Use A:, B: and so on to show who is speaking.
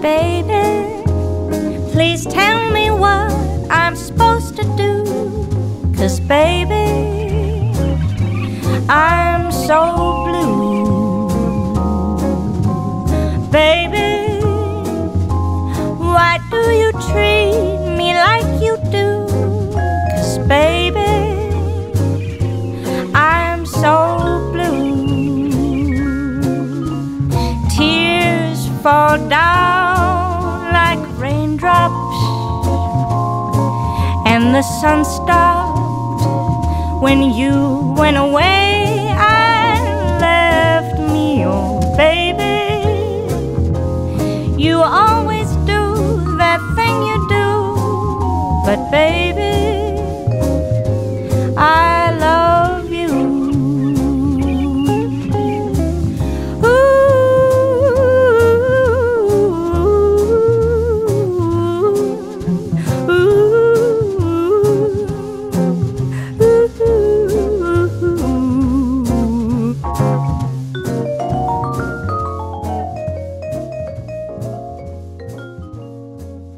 A: Baby, please tell me what I'm supposed to do. 'Cause baby, I'm so blue. Baby, why do you treat me like you do? 'Cause baby, I'm so blue. Tears fall down like raindrops, and the sun stopped when you went away.